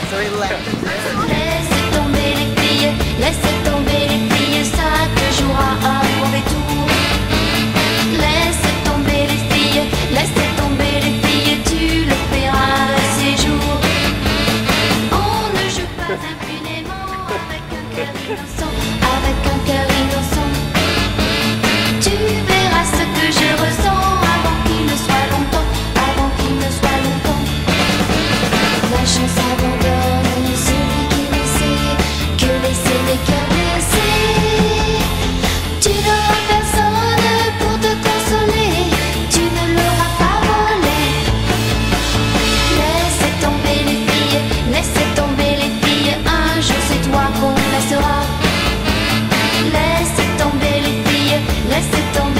Laissez tomber les filles, laissez tomber les filles, ça te jouera à mauvais tour. Laissez tomber les filles, laissez tomber les filles, tu le paieras ces jours. On ne joue pas impunément avec un cœur innocent, avec un cœur innocent. Tu verras ce que je ressens avant qu'il ne soit longtemps, avant qu'il ne soit longtemps. La chance abandonne celui qui ne sait que laisser les cœurs blessés. Tu n'auras personne pour te consoler, tu ne l'auras pas volé. Laissez tomber les filles, laissez tomber les filles, un jour c'est toi qu'on laissera. Laissez tomber les filles, laissez tomber.